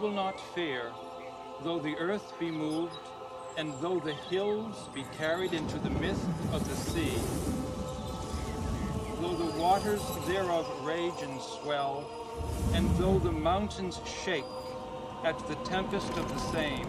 will not fear, though the earth be moved, and though the hills be carried into the midst of the sea, though the waters thereof rage and swell, and though the mountains shake at the tempest of the same.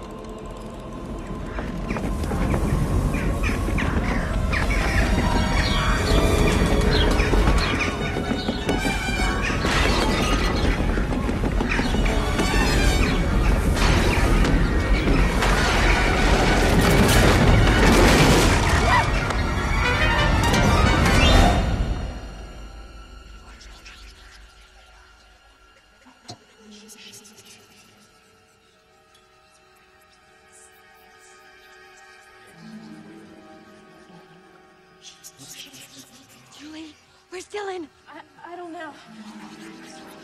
Julie, where's Dylan? I don't know.